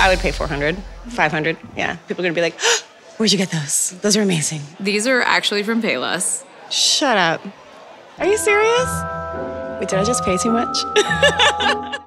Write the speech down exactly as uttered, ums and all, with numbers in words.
I would pay four hundred, five hundred. Yeah, people are gonna be like, where'd you get those? Those are amazing. These are actually from Payless. Shut up. Are you serious? Wait, did I just pay too much?